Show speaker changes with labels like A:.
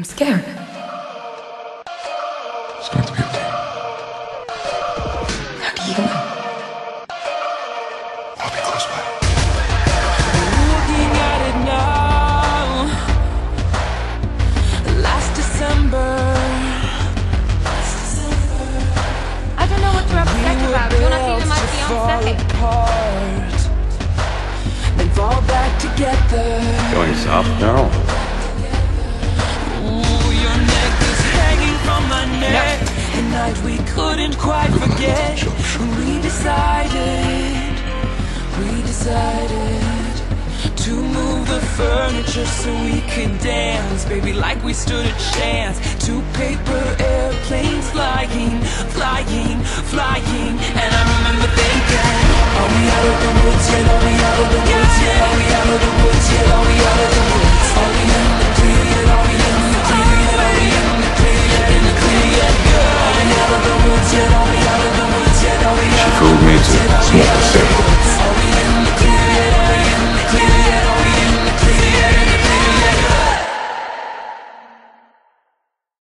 A: I'm scared.
B: It's going to be okay.
A: How do you know?
B: I'll be close by.
C: Looking at it now. Last December.
D: I don't know what you're upset about. You're not even my fiancé.
C: Then fall back together.
E: Going soft now?
C: Ooh, your neck is hanging from my neck. At night we couldn't quite forget. We decided to move the furniture so we could dance, baby, like we stood a chance. 2 paper airplanes flying. And I remember thinking, are we out of the woods yet? Are we out of the woods yet? Are we out of the woods yet? Are we out of the woods? Are we in the